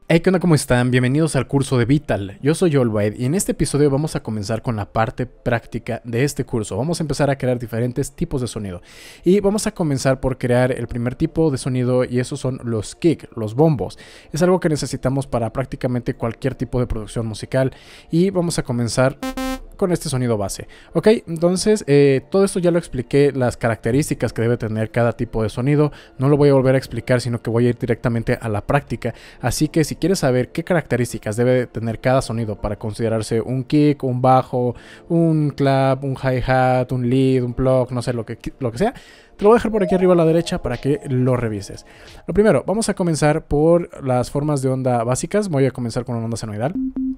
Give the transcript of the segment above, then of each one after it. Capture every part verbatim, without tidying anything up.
Hey, ¿qué onda? ¿Cómo están? Bienvenidos al curso de Vital. Yo soy Olvaed y en este episodio vamos a comenzar con la parte práctica de este curso. Vamos a empezar a crear diferentes tipos de sonido. Y vamos a comenzar por crear el primer tipo de sonido y esos son los kick, los bombos. Es algo que necesitamos para prácticamente cualquier tipo de producción musical y vamos a comenzar con este sonido base. Ok, entonces eh, todo esto ya lo expliqué, las características que debe tener cada tipo de sonido. No lo voy a volver a explicar, sino que voy a ir directamente a la práctica. Así que si quieres saber qué características debe tener cada sonido para considerarse un kick, un bajo, un clap, un hi-hat, un lead, un plug, no sé, lo que, lo que sea, te lo voy a dejar por aquí arriba a la derecha para que lo revises. Lo primero, vamos a comenzar por las formas de onda básicas. Voy a comenzar con una onda senoidal.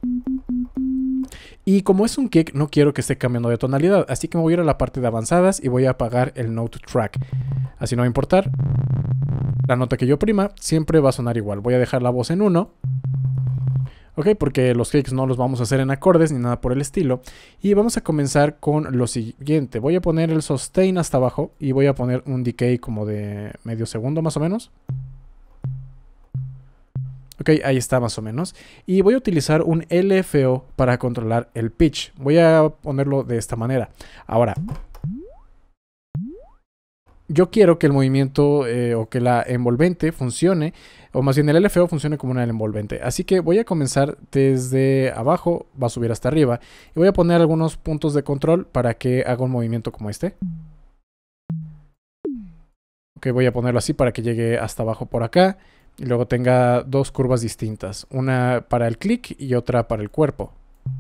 Y como es un kick, no quiero que esté cambiando de tonalidad, así que me voy a ir a la parte de avanzadas y voy a apagar el note track. Así no va a importar. La nota que yo oprima siempre va a sonar igual. Voy a dejar la voz en uno. Ok, porque los kicks no los vamos a hacer en acordes ni nada por el estilo. Y vamos a comenzar con lo siguiente. Voy a poner el sustain hasta abajo y voy a poner un decay como de medio segundo más o menos. Ok, ahí está más o menos. Y voy a utilizar un L F O para controlar el pitch. Voy a ponerlo de esta manera. Ahora, yo quiero que el movimiento eh, o que la envolvente funcione, o más bien el L F O funcione como una envolvente. Así que voy a comenzar desde abajo, va a subir hasta arriba. Y voy a poner algunos puntos de control para que haga un movimiento como este. Ok, voy a ponerlo así para que llegue hasta abajo por acá. Y luego tenga dos curvas distintas, una para el clic y otra para el cuerpo.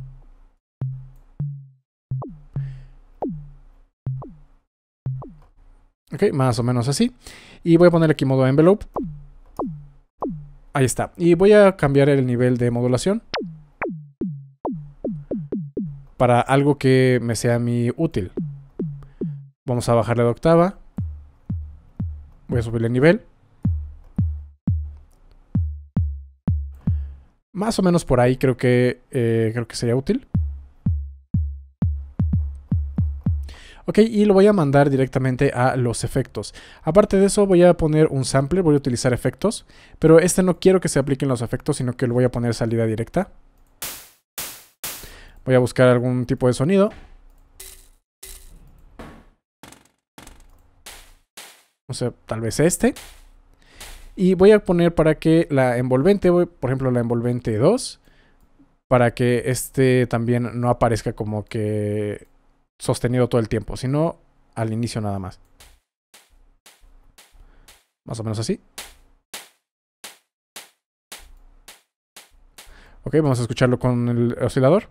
Ok, más o menos así. Y voy a poner aquí modo envelope. Ahí está. Y voy a cambiar el nivel de modulación para algo que me sea mi útil. Vamos a bajarle de octava. Voy a subirle el nivel. Más o menos por ahí creo que, eh, creo que sería útil. Ok, y lo voy a mandar directamente a los efectos. Aparte de eso voy a poner un sampler, voy a utilizar efectos. Pero este no quiero que se apliquen los efectos, sino que lo voy a poner salida directa. Voy a buscar algún tipo de sonido. No sé, tal vez este. Y voy a poner para que la envolvente, por ejemplo la envolvente dos, para que este también no aparezca como que sostenido todo el tiempo, sino al inicio nada más. Más o menos así. Ok, vamos a escucharlo con el oscilador.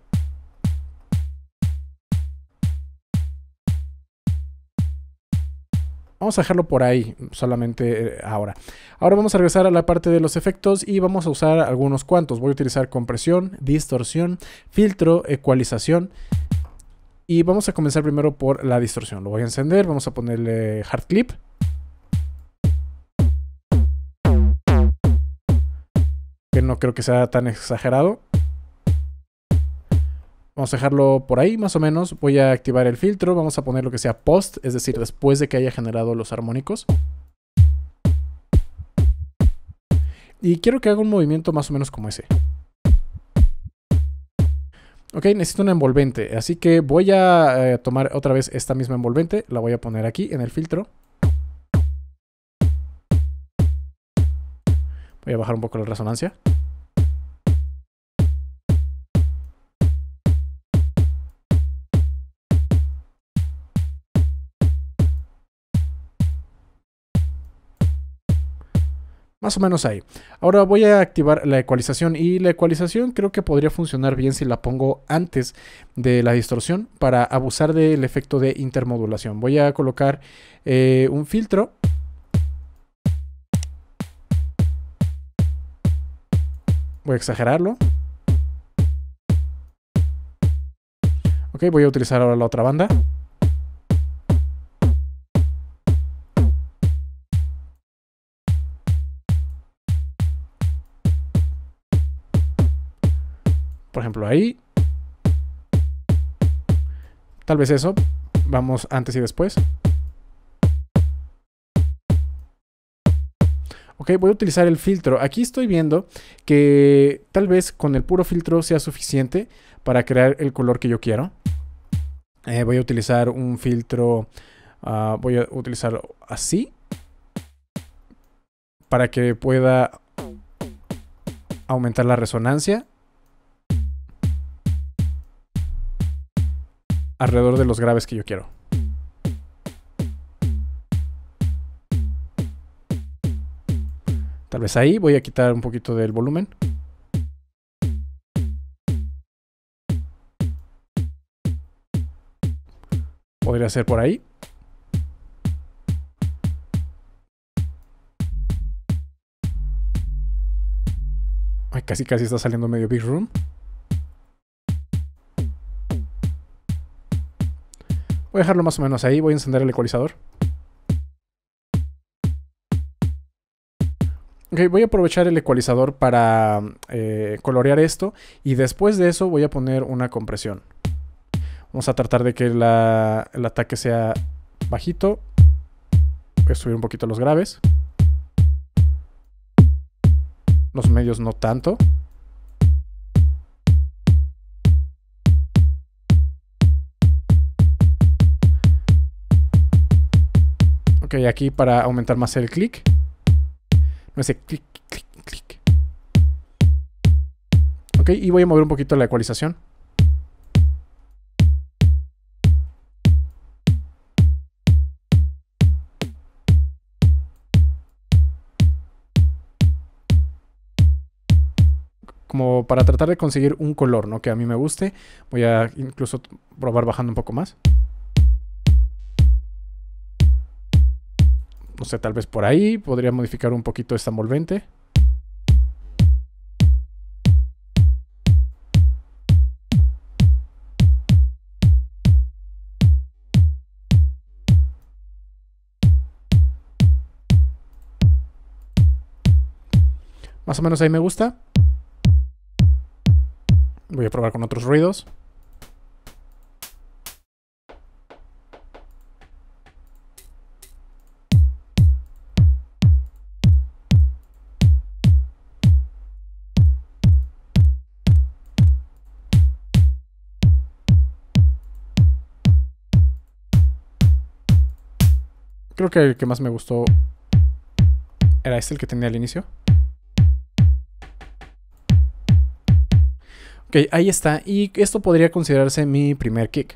Vamos a dejarlo por ahí solamente ahora. Ahora vamos a regresar a la parte de los efectos y vamos a usar algunos cuantos. Voy a utilizar compresión, distorsión, filtro, ecualización. Y vamos a comenzar primero por la distorsión. Lo voy a encender, vamos a ponerle hard clip. Que no creo que sea tan exagerado. Vamos a dejarlo por ahí más o menos. Voy a activar el filtro. Vamos a poner lo que sea post, es decir, después de que haya generado los armónicos. Y quiero que haga un movimiento más o menos como ese. Ok, necesito una envolvente. Así que voy a eh, tomar otra vez esta misma envolvente. La voy a poner aquí en el filtro. Voy a bajar un poco la resonancia. Más o menos ahí. Ahora voy a activar la ecualización y la ecualización creo que podría funcionar bien si la pongo antes de la distorsión para abusar del efecto de intermodulación. Voy a colocar eh, un filtro. Voy a exagerarlo. Ok, voy a utilizar ahora la otra banda. Por ejemplo, ahí. Tal vez eso. Vamos antes y después. Ok, voy a utilizar el filtro. Aquí estoy viendo que tal vez con el puro filtro sea suficiente para crear el color que yo quiero. Eh, voy a utilizar un filtro, uh, voy a utilizarlo así, para que pueda aumentar la resonancia alrededor de los graves que yo quiero. Tal vez ahí voy a quitar un poquito del volumen. Podría ser por ahí. Ay, casi casi está saliendo medio Big Room. Voy a dejarlo más o menos ahí. Voy a encender el ecualizador. Ok, voy a aprovechar el ecualizador para eh, colorear esto. Y después de eso voy a poner una compresión. Vamos a tratar de que la, el ataque sea bajito. Voy a subir un poquito los graves. Los medios no tanto. Ok, aquí para aumentar más el clic. No ese clic, clic, clic. Ok, y voy a mover un poquito la ecualización. Como para tratar de conseguir un color, ¿no? Que a mí me guste. Voy a incluso probar bajando un poco más. No sé, tal vez por ahí. Podría modificar un poquito esta envolvente. Más o menos ahí me gusta. Voy a probar con otros ruidos. Creo que el que más me gustó era este, el que tenía al inicio. Ok, ahí está. Y esto podría considerarse mi primer kick.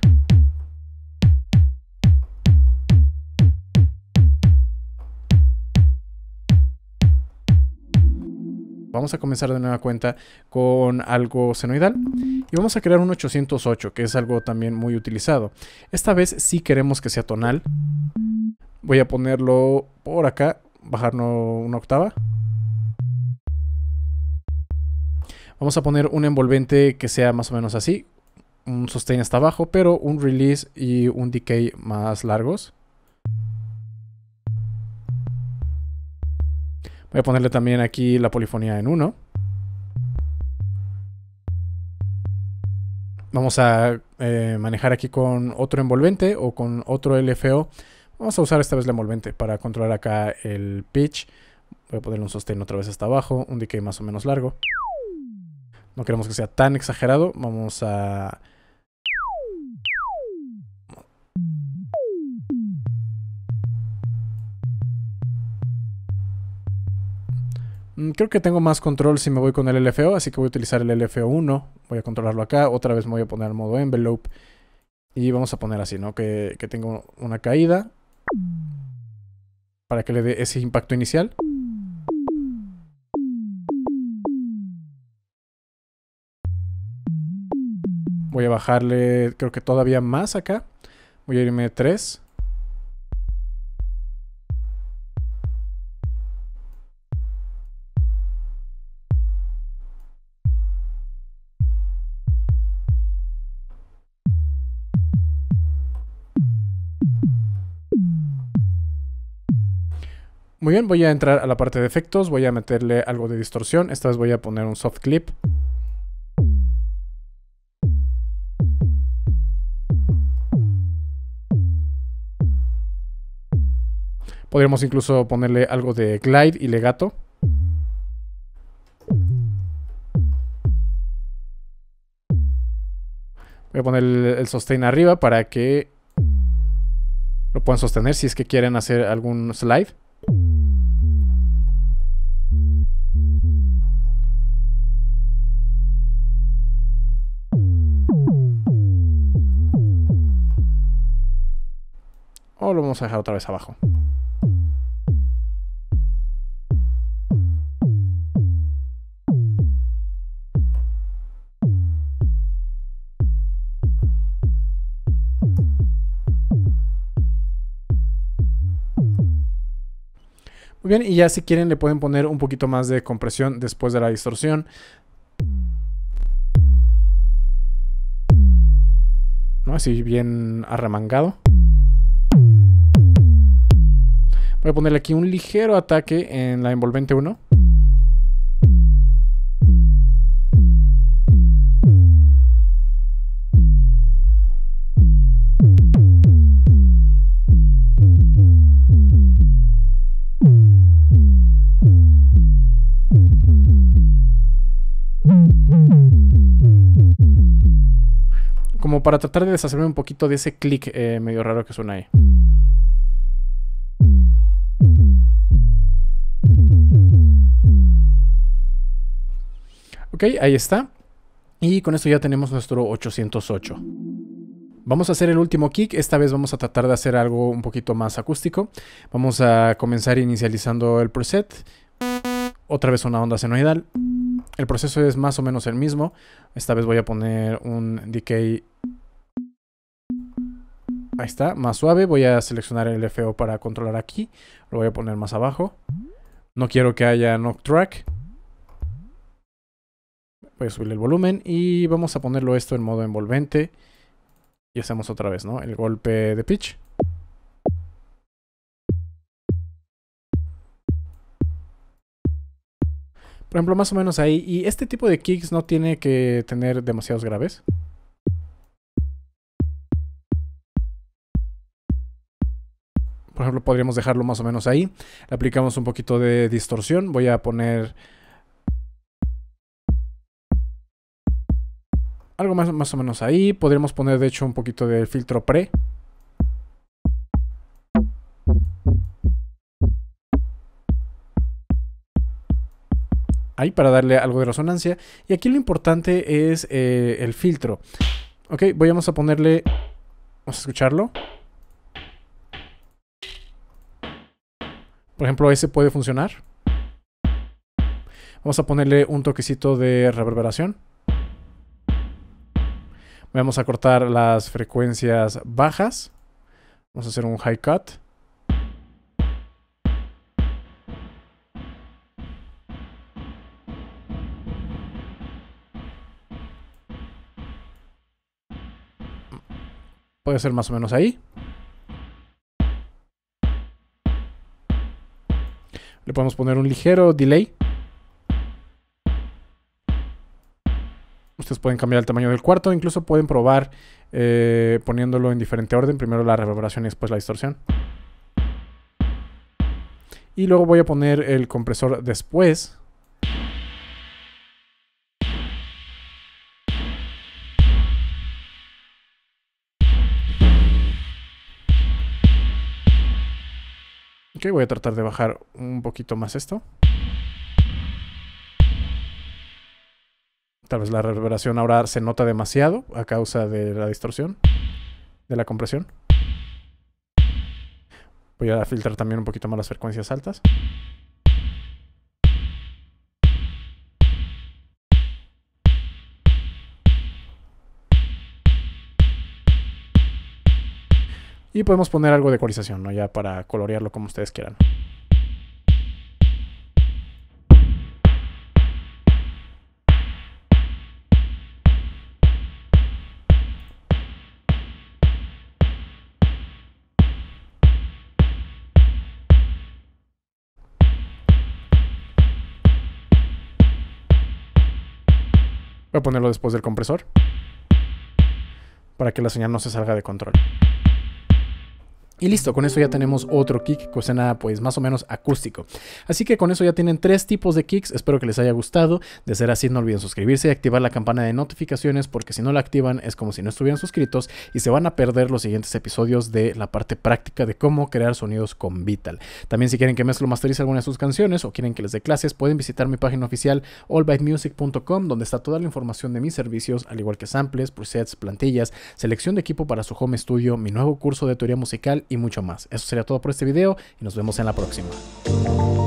Vamos a comenzar de nueva cuenta con algo senoidal. Y vamos a crear un ochocientos ocho, que es algo también muy utilizado. Esta vez sí queremos que sea tonal. Voy a ponerlo por acá, bajarlo una octava. Vamos a poner un envolvente que sea más o menos así. Un sustain hasta abajo, pero un release y un decay más largos. Voy a ponerle también aquí la polifonía en uno. Vamos a eh, manejar aquí con otro envolvente o con otro L F O. Vamos a usar esta vez el envolvente para controlar acá el pitch. Voy a ponerle un sustain otra vez hasta abajo, un decay más o menos largo. No queremos que sea tan exagerado. Vamos a... Creo que tengo más control si me voy con el L F O, así que voy a utilizar el L F O uno. Voy a controlarlo acá. Otra vez me voy a poner el modo envelope. Y vamos a poner así, ¿no? Que, que tengo una caída. Para que le dé ese impacto inicial. Voy a bajarle, creo que todavía más acá. Voy a irme tres. Muy bien, voy a entrar a la parte de efectos. Voy a meterle algo de distorsión. Esta vez voy a poner un soft clip. Podríamos incluso ponerle algo de glide y legato. Voy a poner el, el sustain arriba para que lo puedan sostener si es que quieren hacer algún slide. O lo vamos a dejar otra vez abajo. Muy bien, y ya si quieren le pueden poner un poquito más de compresión después de la distorsión. ¿No? Así bien arremangado. Voy a ponerle aquí un ligero ataque en la envolvente uno. Como para tratar de deshacerme un poquito de ese clic eh, medio raro que suena ahí. Ok, ahí está. Y con esto ya tenemos nuestro ochocientos ocho. Vamos a hacer el último kick. Esta vez vamos a tratar de hacer algo un poquito más acústico. Vamos a comenzar inicializando el preset. Otra vez una onda senoidal. El proceso es más o menos el mismo. Esta vez voy a poner un decay. Ahí está, más suave. Voy a seleccionar el F O para controlar aquí. Lo voy a poner más abajo. No quiero que haya knock track. Voy a subirle el volumen y vamos a ponerlo esto en modo envolvente. Y hacemos otra vez, ¿no? El golpe de pitch. Por ejemplo, más o menos ahí. Y este tipo de kicks no tiene que tener demasiados graves. Por ejemplo, podríamos dejarlo más o menos ahí. Le aplicamos un poquito de distorsión. Voy a poner algo más, más o menos ahí. Podríamos poner, de hecho, un poquito de filtro pre. Ahí para darle algo de resonancia. Y aquí lo importante es eh, el filtro. Ok, vamos a ponerle... Vamos a escucharlo. Por ejemplo, ese puede funcionar. Vamos a ponerle un toquecito de reverberación. Vamos a cortar las frecuencias bajas. Vamos a hacer un high cut. Puede ser más o menos ahí. Le podemos poner un ligero delay. Ustedes pueden cambiar el tamaño del cuarto. Incluso pueden probar eh, poniéndolo en diferente orden. Primero la reverberación y después la distorsión. Y luego voy a poner el compresor después. Ok, voy a tratar de bajar un poquito más esto. Tal vez la reverberación ahora se nota demasiado a causa de la distorsión, de la compresión. Voy a filtrar también un poquito más las frecuencias altas. Y podemos poner algo de ecualización, ¿no? Ya para colorearlo como ustedes quieran. Voy a ponerlo después del compresor para que la señal no se salga de control. Y listo, con eso ya tenemos otro kick que suena pues más o menos acústico. Así que con eso ya tienen tres tipos de kicks, espero que les haya gustado. De ser así, no olviden suscribirse y activar la campana de notificaciones, porque si no la activan es como si no estuvieran suscritos y se van a perder los siguientes episodios de la parte práctica de cómo crear sonidos con Vital. También si quieren que mezclo o masterice alguna de sus canciones o quieren que les dé clases, pueden visitar mi página oficial all byte music punto com, donde está toda la información de mis servicios, al igual que samples, presets, plantillas, selección de equipo para su home studio, mi nuevo curso de teoría musical y mucho más. Eso sería todo por este video y nos vemos en la próxima.